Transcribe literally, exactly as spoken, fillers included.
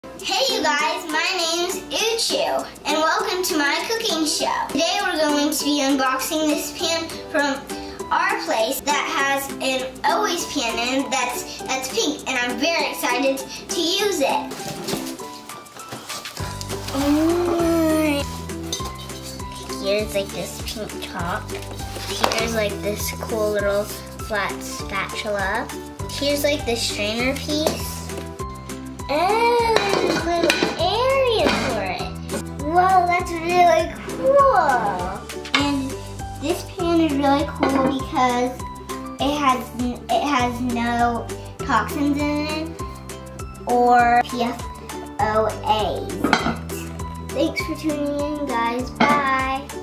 Hey you guys, my name's Uchu, and welcome to my cooking show. Today we're going to be unboxing this pan from our place that has an always pan in that's that's pink, and I'm very excited to use it. Mm. Here's like this pink top. Here's like this cool little flat spatula. Here's like the strainer piece. Oh, there's a little area for it. Whoa, that's really cool. And this pan is really cool because it has it has no toxins in it or P F O As in it. Thanks for tuning in, guys. Bye.